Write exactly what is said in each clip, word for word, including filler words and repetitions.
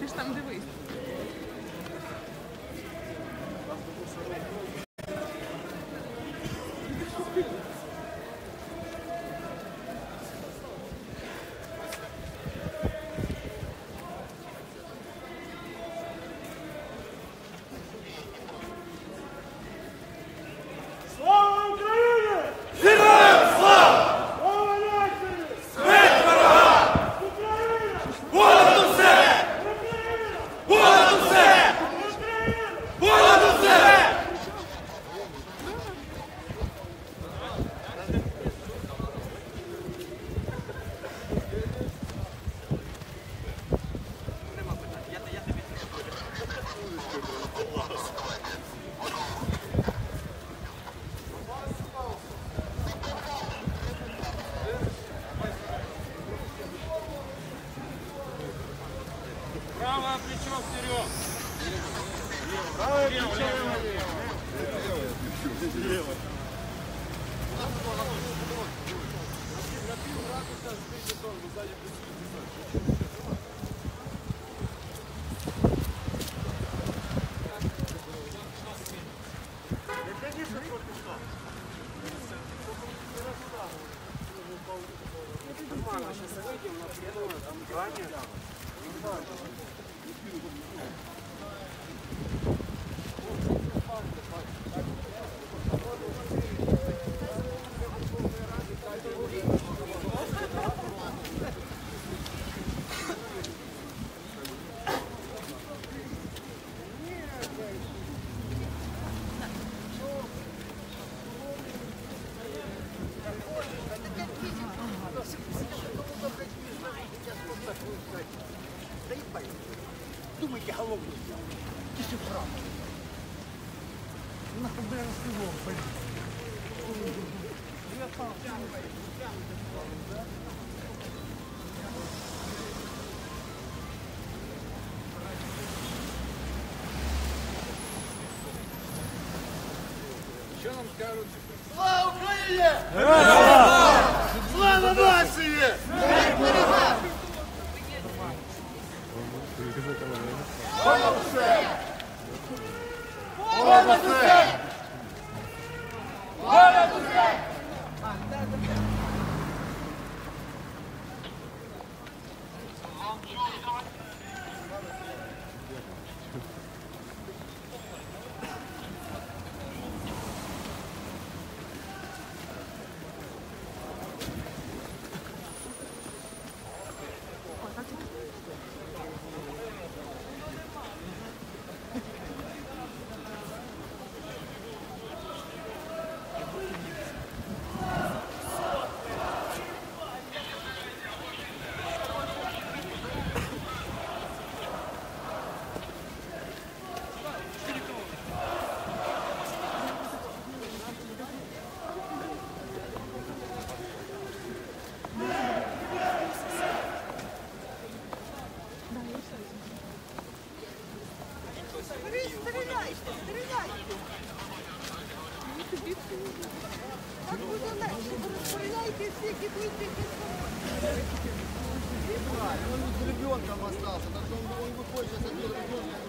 Ти ж там дивись. Правое плечо вперед. Правое плечо. Левое. Сейчас выйдем на прямую, там ранее. Думайте голову. Тише вправо. Нахуй, бля, раскрывал, пойди. Что нам скажут? Слава Украине! Слава! Слава нации! Понад усе! Понад усе! Понад усе! Стреляйте, стреляйте! Так буде легше, розстріляйте всіх і будьте Он с ребенком остался, так он, он выходит сейчас от ребенка.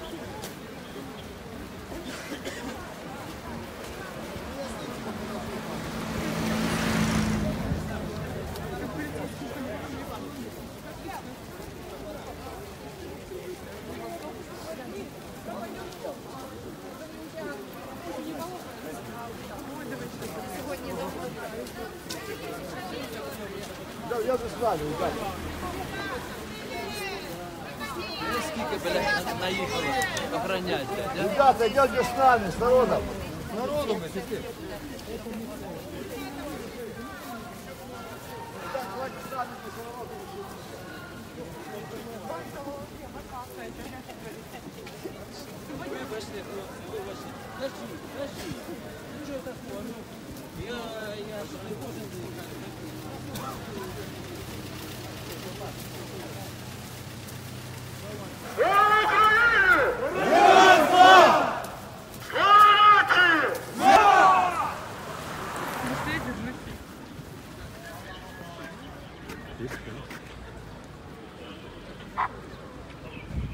Да, я же с вами, ребята. Скільки, блядь, наїхали охороняти, да? Ребята, идете с нами, с народом. С народом, если ты. Вибачте, вибачте. Наші, наші. Нічого такого, ну. Я, я ж не можу виїхати. Есть, конечно.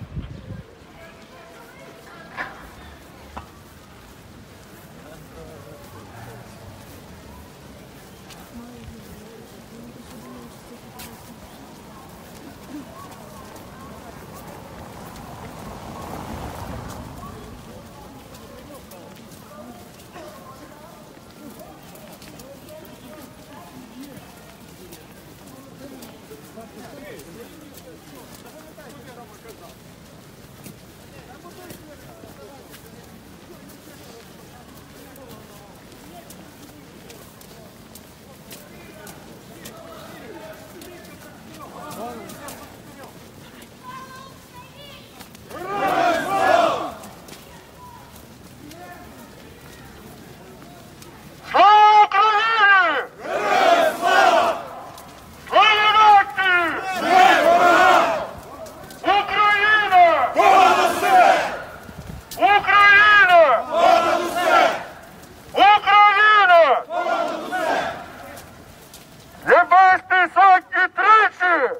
тричі!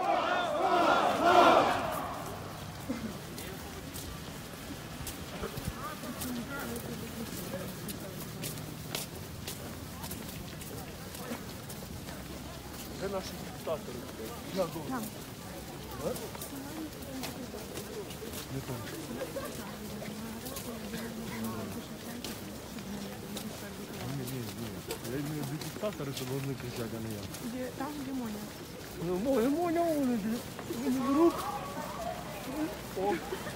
Я имею в виду диктаторы, что должны кричать, а не я. Где, там, где Моня. Ну, Моня, Моня, Моня, не берут. О.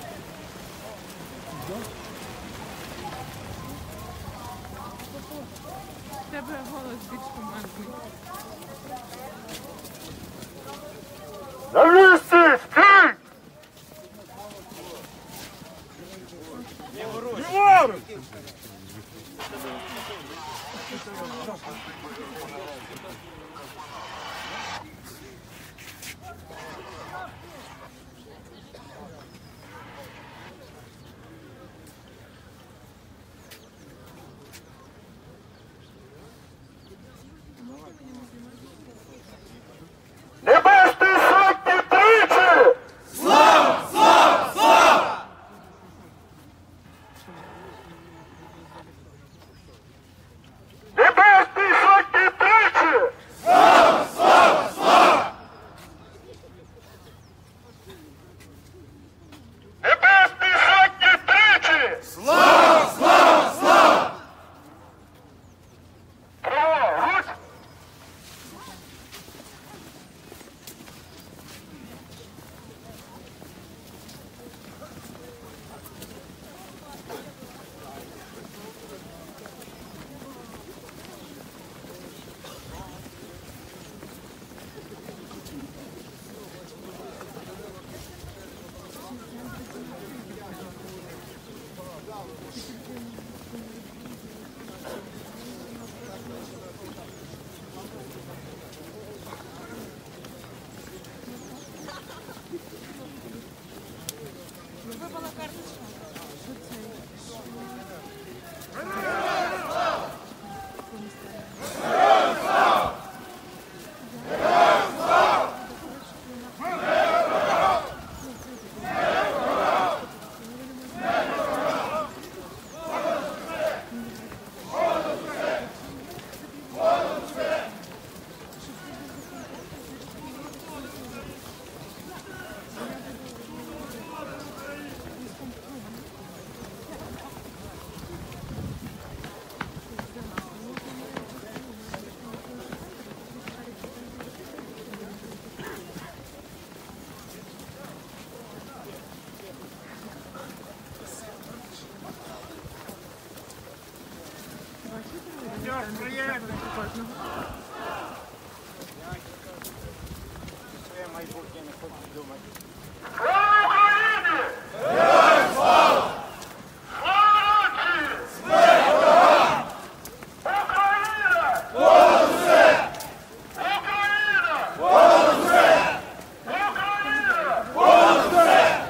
Да? В тебе голос більш командний. На місці! Стій! Ігор! Небесні сотні тричі! Слава! Слава! Слава! Небесні сотні тричі! Слава! Слава! Слава! Небесні сотні тричі! Слава! Слава! Слава! Право, руч! Випала карточка. Що це? Слава Україні! Героям слава! Слава нації! Смерть ворогам! Україна! Понад усе! Україна! Понад усе! Україна! Понад усе!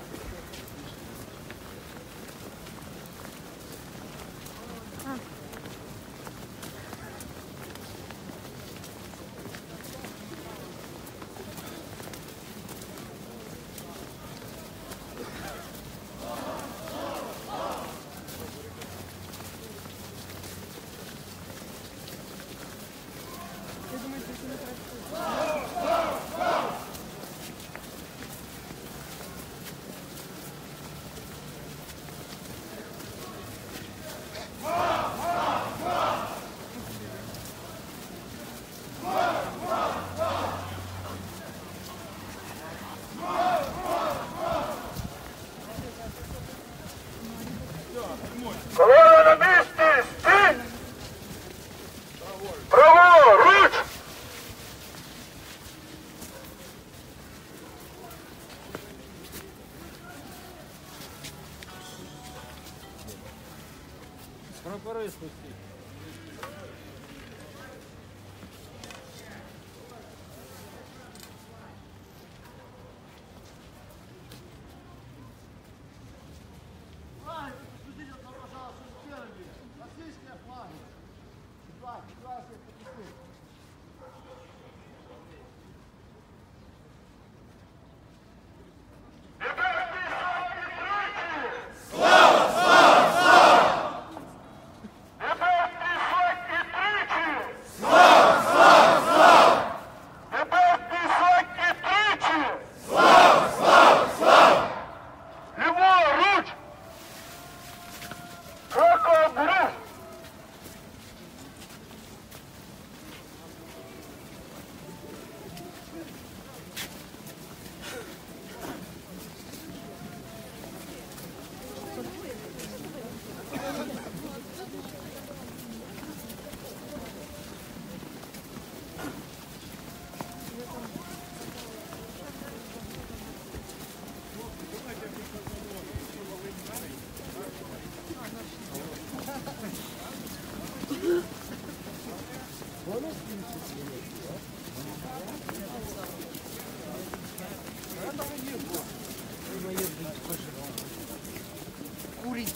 Колона на місці! Стій! Право! Руч! Прапори спустіть. Российские флаги. Флаг, красный, потуши.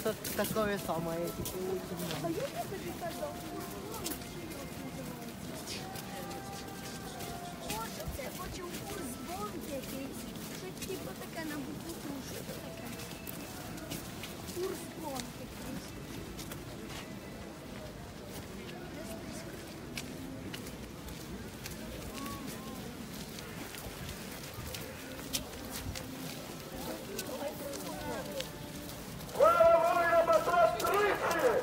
это такое самое. типа, очень много. Боже, це хоче курс бомб якийсь. Щось типу таке на букву, що це таке? Курс бомб якийсь. Слава воїнам АТО тричі!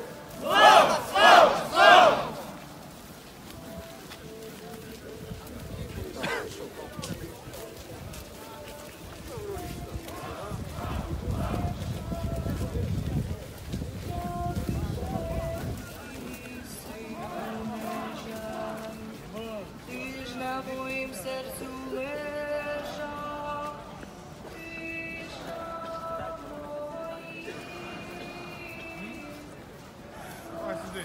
Ти ж на моїм серцю лежав, ти ж на моїм. А сюди.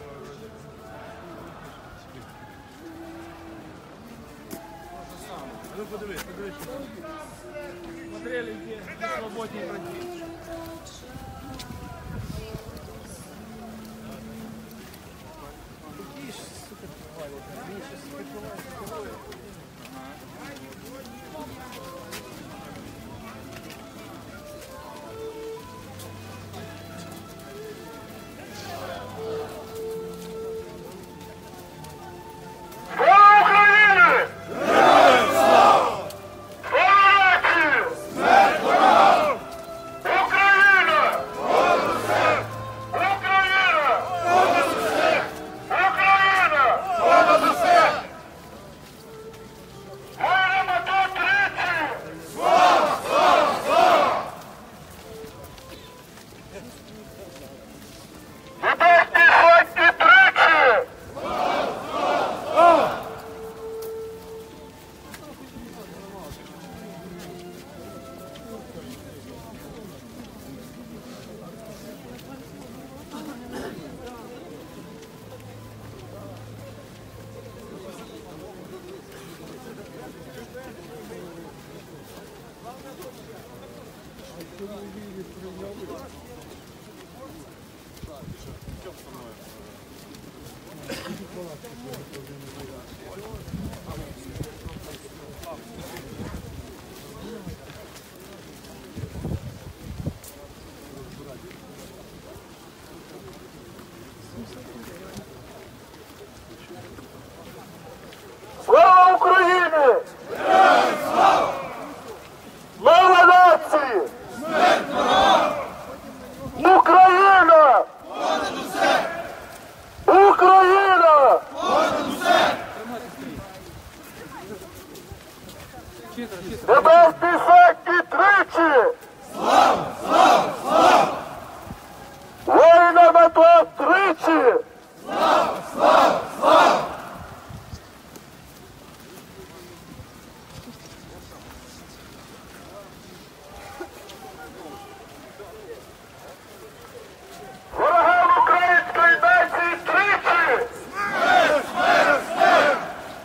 А ну подивись, подивись. Смотрели, где свободнее пройти. Слава Україні! Слава нації! Україна! Україна! Україна! Воїнам АТО тричі! Небесні сотні тричі! Слава Україні! Слава нації! Україна! Україна! Небесні сотні тричі! Слава! Слава! Слава! Воїнам АТО тричі! Слава! Слава! Слава! Ворогам української нації тричі! Смерть! Смерть! Смерть!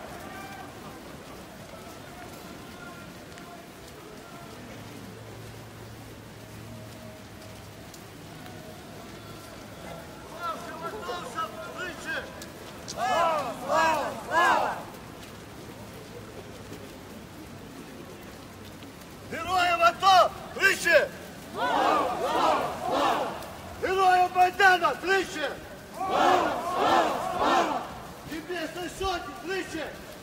Героям АТО тричі! Героям Майдану тричі! Небесної сотні тричі!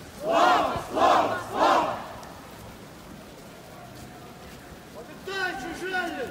Пам'ятай, чужені!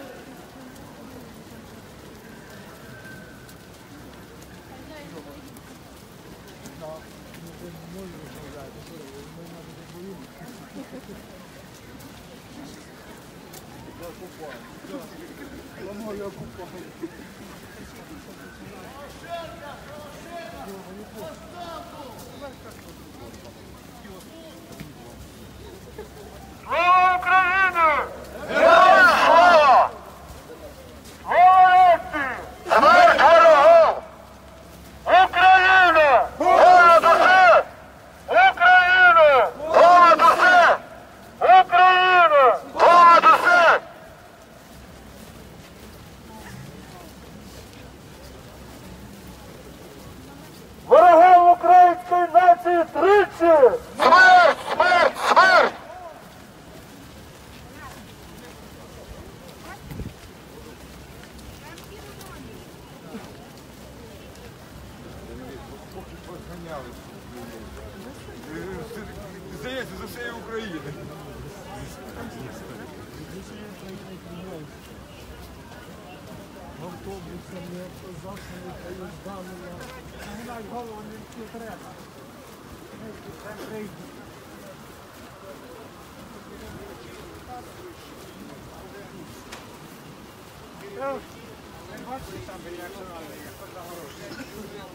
Слава Україні! Героям слава! Слава нації! Смерть ворогам! Україна! Понад усе! Україна! Понад усе! Україна! Понад усе! автобусами, автозавтами, поїздами. Нагинають голову, не треба. Це прийде. Бачите, там як загорожено.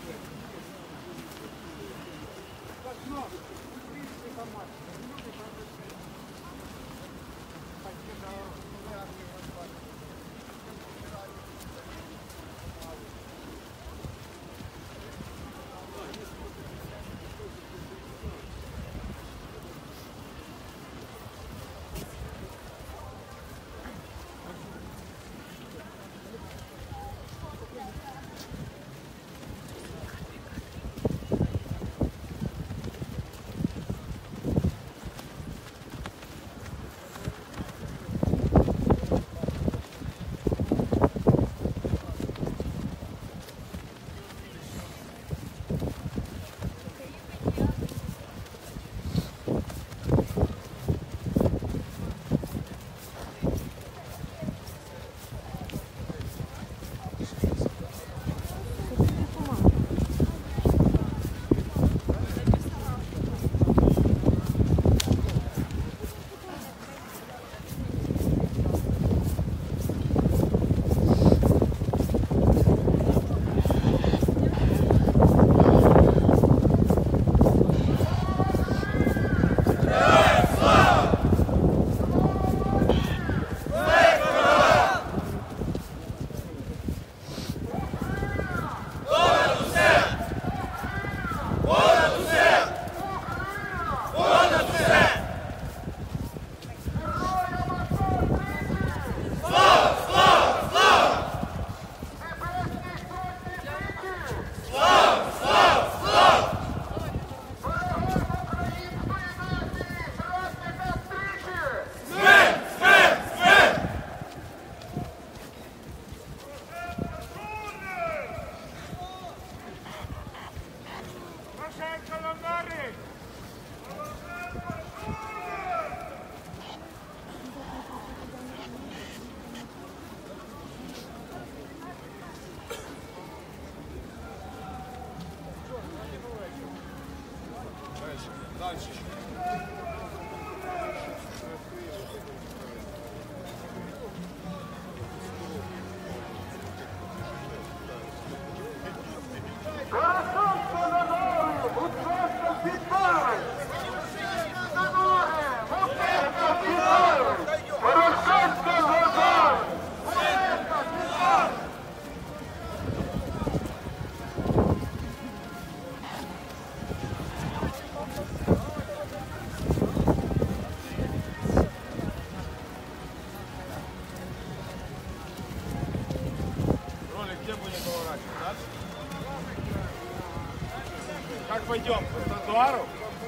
Как пойдем? По тротуару?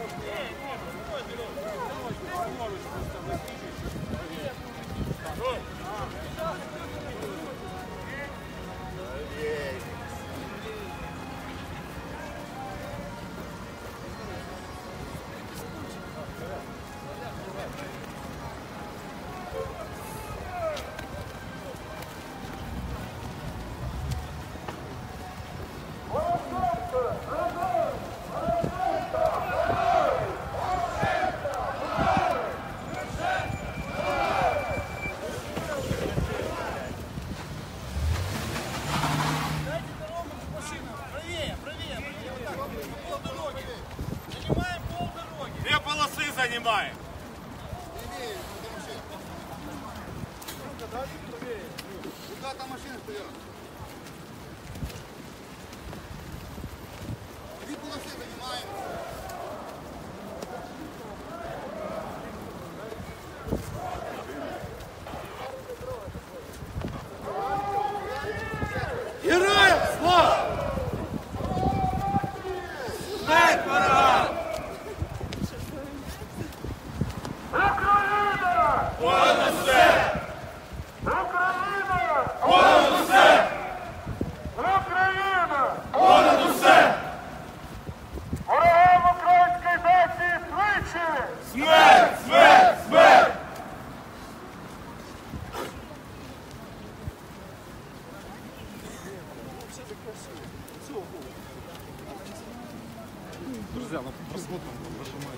Две полосы занимаем. Куда там машина стоит? Две полосы занимаем. Героям слава! Смерть ворогам! Україна! Понад усе! Україна! Понад усе! Друзья, ну посмотрим, нажимай.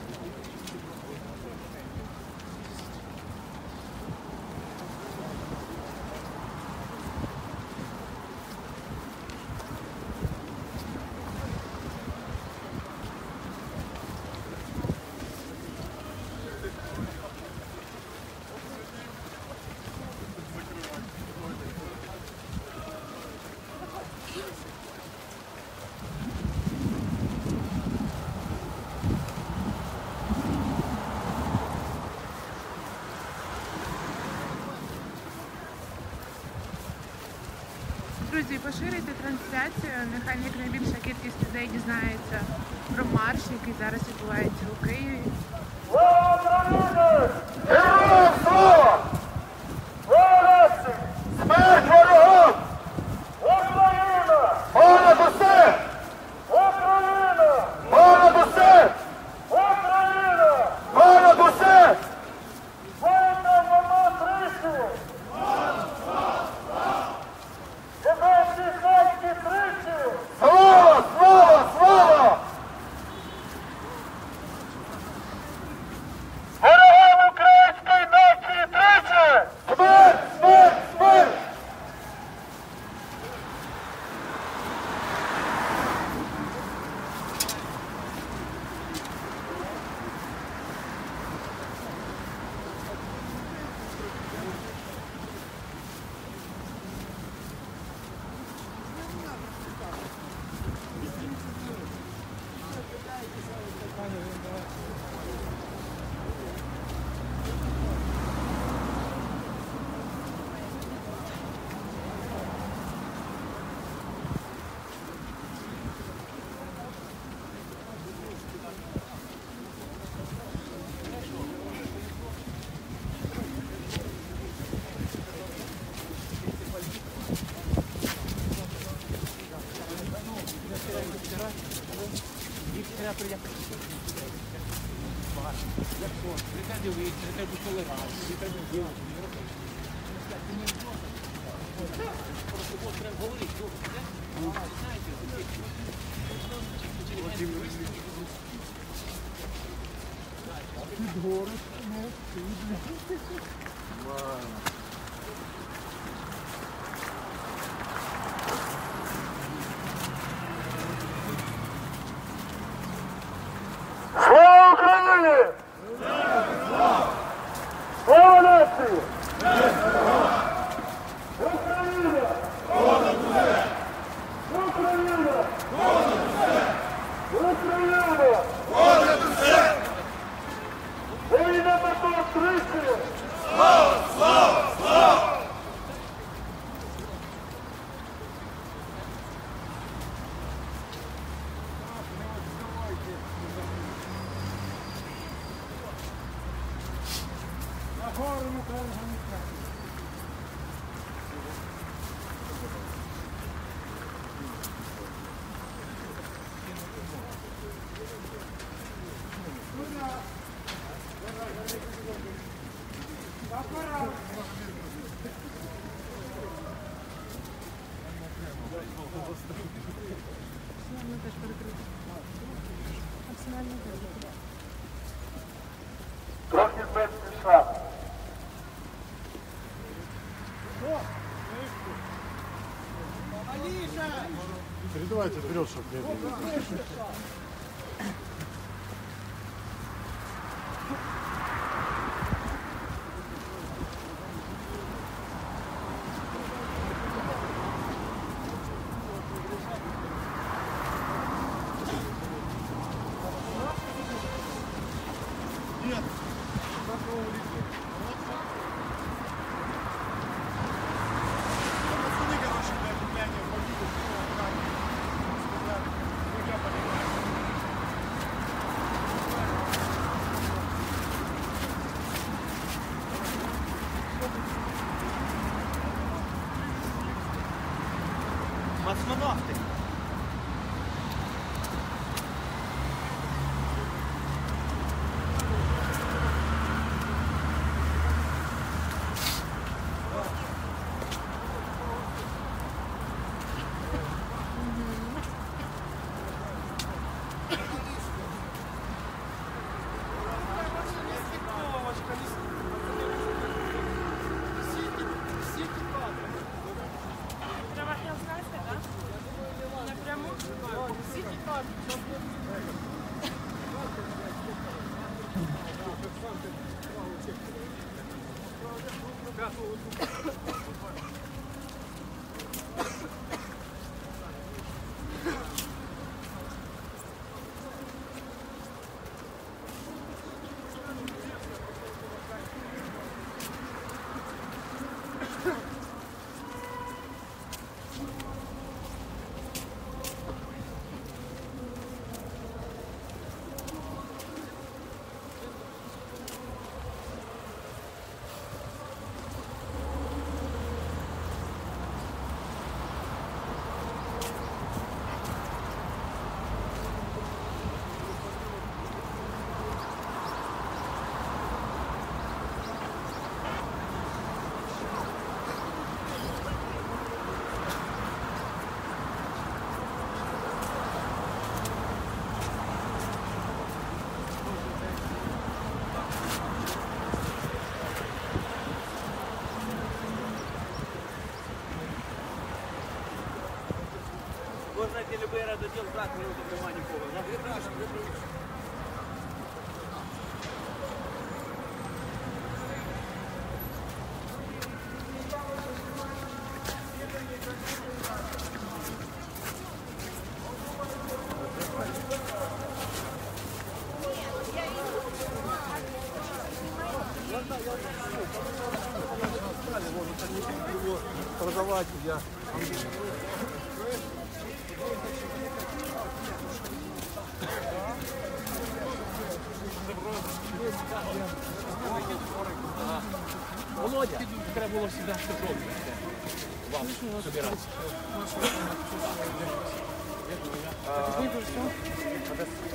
Друзі, поширюйте трансляцію, нехай якнайбільша кількість людей дізнається про марш, який зараз відбувається у Києві. Слава Україні! Героям слава! Слава нації! Смерть ворогам! Україна! Понад усе! Україна! Понад усе! Україна! Понад усе! Воїнна вона тричі! Єврейські хатські тричі! Слава! Слава! Слава! Ворогам української нації тричі! Смерть! Смерть! Смерть! Слава Україні! Слава нації! Україна! Україна! Україна! Воїна мета тричі! Слава! Слава! Слава! Трохи зменшити шаг. Передавайте вперед, чтобы не было. Космонавти. Вы знаете, любые радиодел брат не будет внимания Бога, да? Продавать я. Володя, треба було завжди пішов. Вам собиратися.